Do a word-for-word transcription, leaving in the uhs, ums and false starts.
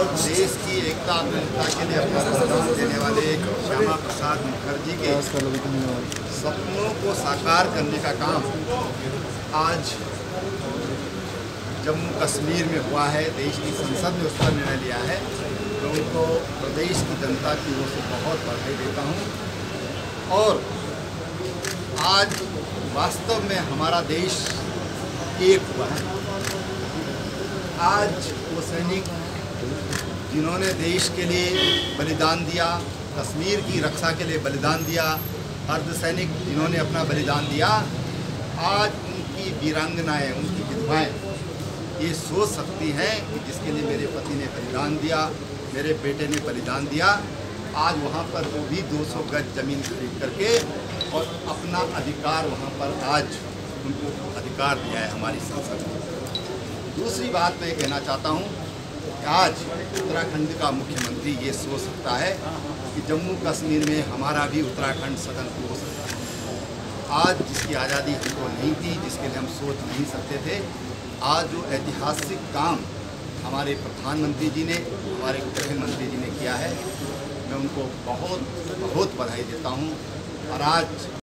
और देश की एकता अखंडता के लिए अपना बलिदान देने वाले श्यामा प्रसाद मुखर्जी के सपनों को साकार करने का काम आज जम्मू कश्मीर में हुआ है। देश की संसद ने उस पर निर्णय लिया है, तो उनको प्रदेश की जनता की ओर से बहुत बधाई देता हूँ। और आज वास्तव में हमारा देश एक हुआ है। आज वो सैनिक जिन्होंने देश के लिए बलिदान दिया, कश्मीर की रक्षा के लिए बलिदान दिया, अर्धसैनिक जिन्होंने अपना बलिदान दिया, आज उनकी वीरांगनाएं, उनकी विधवाएं ये सोच सकती हैं कि जिसके लिए मेरे पति ने बलिदान दिया, मेरे बेटे ने बलिदान दिया, आज वहाँ पर वो भी दो सौ गज जमीन खरीद करके और अपना अधिकार वहाँ पर आज उनको अधिकार दिया है हमारी संसद ने। दूसरी बात मैं कहना चाहता हूँ कि आज उत्तराखंड का मुख्यमंत्री ये सोच सकता है कि जम्मू कश्मीर में हमारा भी उत्तराखंड सदन हो सकता है। आज जिसकी आज़ादी हमको नहीं थी, जिसके लिए हम सोच नहीं सकते थे, आज जो ऐतिहासिक काम हमारे प्रधानमंत्री जी ने, हमारे गृह मंत्री जी ने किया है, मैं उनको बहुत बहुत बधाई देता हूँ। और आज